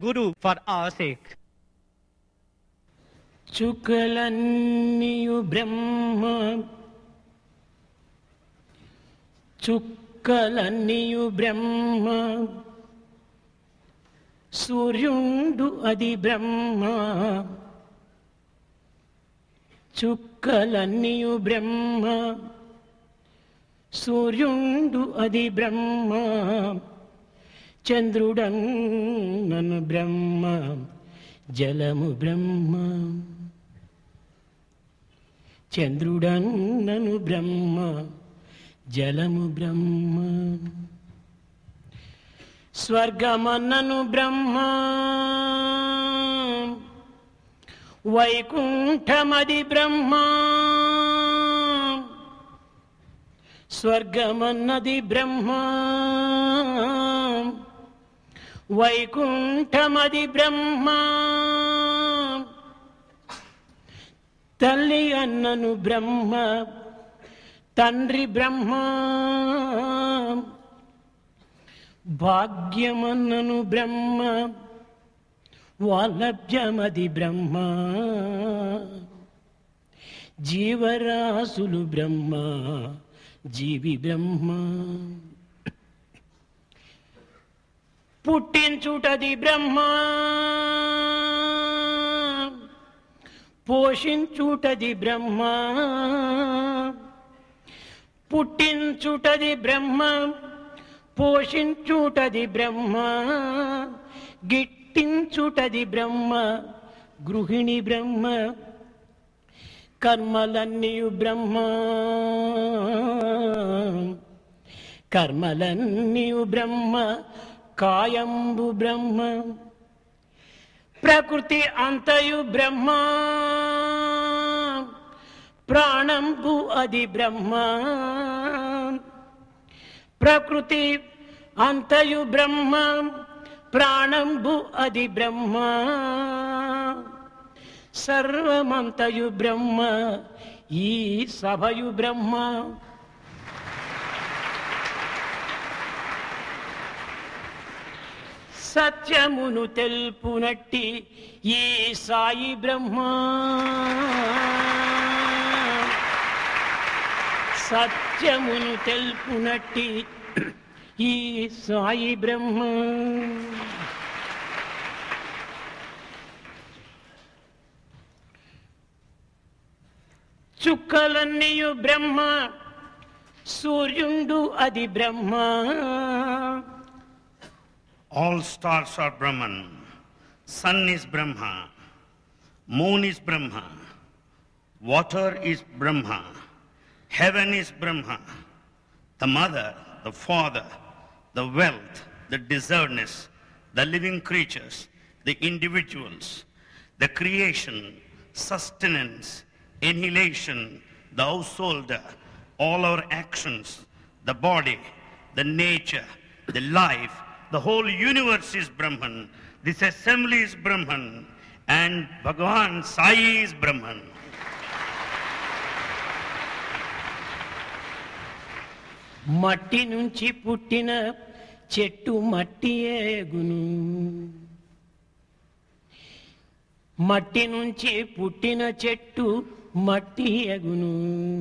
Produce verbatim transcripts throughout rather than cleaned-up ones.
Guru for our sake. చుక్కలన్నీయు బ్రహ్మ చుక్కలన్నీయు బ్రహ్మ సూర్యుండు అది బ్రహ్మ చుక్కలన్నీయు బ్రహ్మ సూర్యుండు అది బ్రహ్మ చంద్రుడన్నను బ్రహ్మ జలము బ్రహ్మ చంద్రుడన్నను బ్రహ్మ జలము బ్రహ్మ స్వర్గమన్నను బ్రహ్మ వైకుంఠమది బ్రహ్మ స్వర్గమన్నది బ్రహ్మ వైకుంఠమది బ్రహ్మ తల్లి అన్నను బ్రహ్మ తండ్రి బ్రహ్మ భాగ్యమన్నను బ్రహ్మ వాలభ్యమది బ్రహ్మ జీవరాశులు బ్రహ్మ జీవి బ్రహ్మ పుట్టించుటది బ్రహ్మ పోషించుటది బ్రహ్మ పుట్టించుటది బ్రహ్మ పోషించుటది బ్రహ్మ గిట్టించుటది బ్రహ్మ గృహిణి బ్రహ్మ కర్మలన్నీయు బ్రహ్మ కర్మలన్నీయు బ్రహ్మ కాయంబు బ్రహ్మ ప్రకృతి అంతయు బ్రహ్మ ప్రాణంబు అది బ్రహ్మ ప్రకృతి అంతయు బ్రహ్మ ప్రాణంబు అది బ్రహ్మ సర్వమంతయు బ్రహ్మ ఈ సభయు బ్రహ్మ సత్యమును తెలుపునట్టి ఈ సాయి బ్రహ్మ సత్యమును తెలుపునట్టి ఈ సాయి బ్రహ్మ చుక్కలన్నీయు బ్రహ్మ సూర్యుండు అది బ్రహ్మ All stars are Brahman, sun is Brahma, moon is Brahma, water is Brahma, heaven is Brahma, the mother, the father, the wealth, the deservedness, the living creatures, the individuals, the creation, sustenance, annihilation, the householder, all our actions, the body, the nature, the life, the whole universe is Brahman. This assembly is Brahman. And Bhagavan Sai is Brahman. మట్టి నుంచి పుట్టిన చెట్టు మట్టియేగును మట్టి నుంచి పుట్టిన చెట్టు మట్టియేగును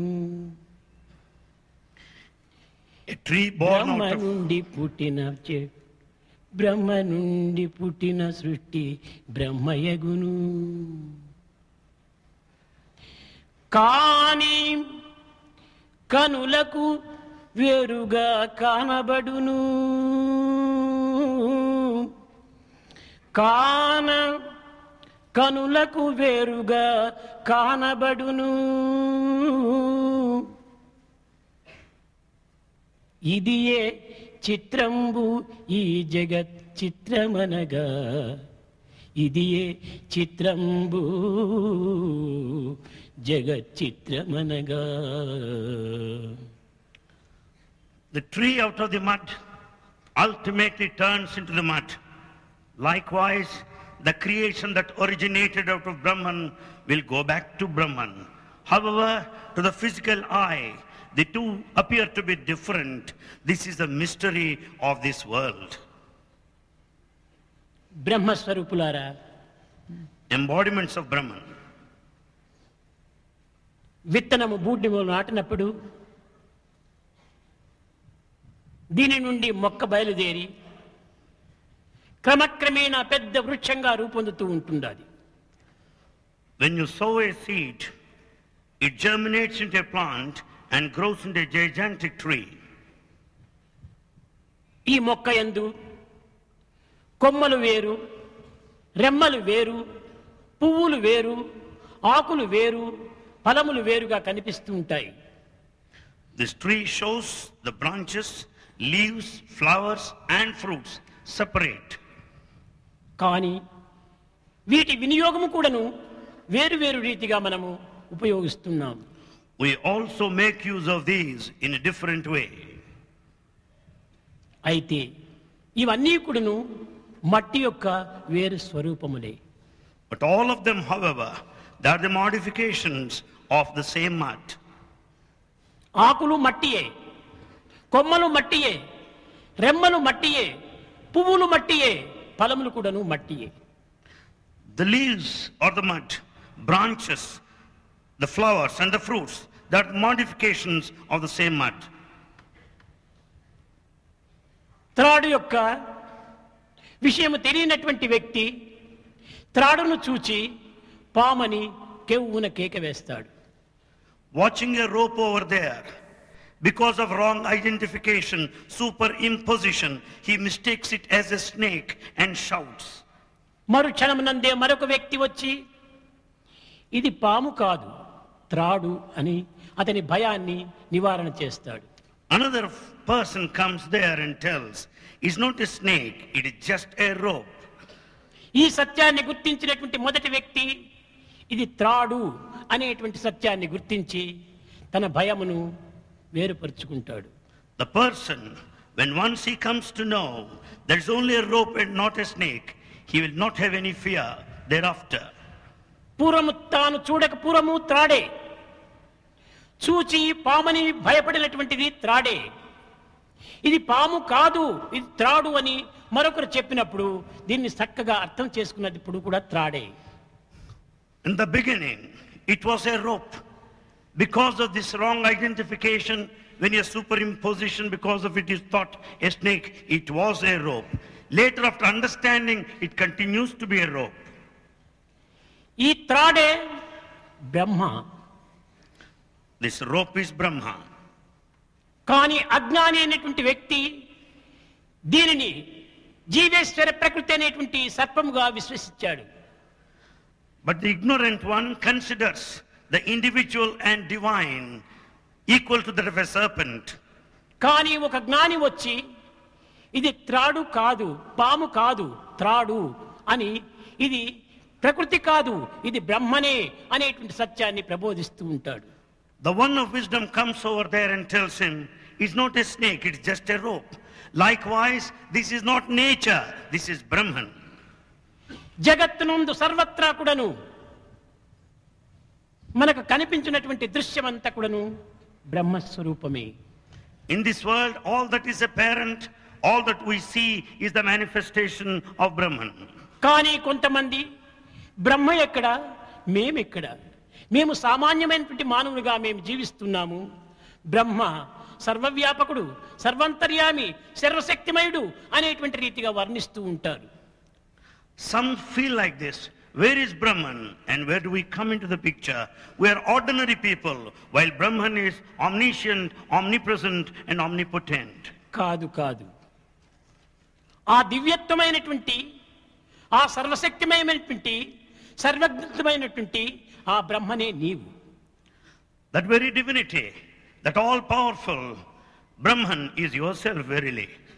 A tree born Brahma out of నుండి పుట్టిన చెట్టు బ్రహ్మ నుండి పుట్టిన సృష్టి బ్రహ్మయగును కాని కనులకు వేరుగా కానబడును కాన కనులకు వేరుగా కానబడును ఇదియే చిత్రంబు ఈ జగత్ చిత్రమనగా ఇదియే చిత్రంబు జగత్ చిత్రమనగా the tree out of the mud ultimately turns into the mud. Likewise, the creation that originated out of Brahman will go back to Brahman. However, to the physical eye, the two appear to be different. This is the mystery of this world. బ్రహ్మస్వరూపులారా, embodiments of Brahman. విత్తనము భూమిలో నాటినప్పుడు దీని నుండి మొక్క బయలుదేరి క్రమక్రమేణా పెద్ద వృక్షంగా రూపొందుతూ ఉంటుండాలి. When you sow a seed, it germinates into a plant and grows into a gigantic tree. ఈ మొక్క యందు కొమ్మలు వేరు, రెమ్మలు వేరు, పువ్వులు వేరు, ఆకులు వేరు, ఫలములు వేరుగా కనిపిస్తూ ఉంటాయి. This tree shows the branches, leaves, flowers and fruits separate. కానీ వీటి వినియోగము కూడాను వేరు వేరు రీతిగా మనము ఉపయోగిస్తున్నాం. We also make use of these in a different way. అయితే ఇవన్నీ కూడాను మట్టి యొక్క వేరు స్వరూపములే. But all of them, however, they are the modifications of the same mud. ఆకులు మట్టియే, కొమ్మలు మట్టియే, రెమ్మలు మట్టియే, పువ్వులు మట్టియే, ఫలములు కూడాను మట్టియే. The leaves are the mud, branches, the flowers and the fruits, they are modifications of the same mud. త్రాడు యొక్క విషయము తెలియనటువంటి వ్యక్తి త్రాడును చూచి పామని కెవ్వున కేక వేస్తాడు. Watching a rope over there, because of wrong identification, superimposition, he mistakes it as a snake and shouts. మరుక్షణమునందే మరొక వ్యక్తి వచ్చి ఇది పాము కాదు త్రాడు అని అతని భయాన్ని నివారణ చేస్తాడు. Another person comes there and tells, it's not a snake, it is just a rope. ఈ సత్యాన్ని గుర్తించినటువంటి మొదటి వ్యక్తి ఇది త్రాడు అనేటువంటి సత్యాన్ని గుర్తించి తన భయమును వేరుపరుచుకుంటాడు. The person, when once he comes to know there is only a rope and not a snake, he will not have any fear thereafter. పూర్వము తాను చూడక పూర్వము త్రాడే, చూచి పామని భయపడినటువంటిది త్రాడే. ఇది పాము కాదు ఇది త్రాడు అని మరొకరు చెప్పినప్పుడు దీన్ని చక్కగా అర్థం చేసుకున్నప్పుడు కూడా త్రాడే. In the beginning, it was a rope. Because of this wrong identification, when a superimposition, because of it is thought a snake, it was a rope. Later, after understanding, it continues to be a rope. ఈ త్రాడే బ్రహ్మ. This rope is Brahma. కానీ అజ్ఞాని అనేటువంటి వ్యక్తి దీనిని జీవేశ్వర ప్రకృతి అనేటువంటి సర్పముగా విశ్వసించాడు. But the ignorant one considers the individual and divine equal to that of a serpent. కానీ ఒక జ్ఞాని వచ్చి ఇది త్రాడు కాదు పాము కాదు త్రాడు అని ఇది ప్రకృతి కాదు ఇది బ్రహ్మనే అనేటువంటి సత్యాన్ని ప్రబోధిస్తూ ఉంటాడు. The one of wisdom comes over there and tells him, it's not a snake, it's just a rope. Likewise, this is not nature, this is Brahman. జగత్తునందు సర్వత్రా కూడాను మనకు కనిపించినటువంటి దృశ్యమంతా కూడాను బ్రహ్మస్వరూపమే. In this world, all that is apparent, all that we see is the manifestation of Brahman. కానీ కొంతమంది బ్రహ్మ ఎక్కడ మేమెక్కడ, మేము సామాన్యమైనటువంటి మానవులుగా మేము జీవిస్తున్నాము, బ్రహ్మ సర్వవ్యాపకుడు సర్వంతర్యామి సర్వశక్తిమయుడు అనేటువంటి రీతిగా వర్ణిస్తూ ఉంటారు. Some feel like this. Where is Brahman and where do we come into the picture? We are ordinary people while Brahman is omniscient, omnipresent and omnipotent. కాదు కాదు, ఆ దివ్యత్వమైనటువంటి ఆ సర్వశక్తిమయమైనటువంటి సర్వజ్ఞమైనటువంటి ఆ బ్రహ్మనే నీవు. That very divinity, that all-powerful Brahman is yourself verily.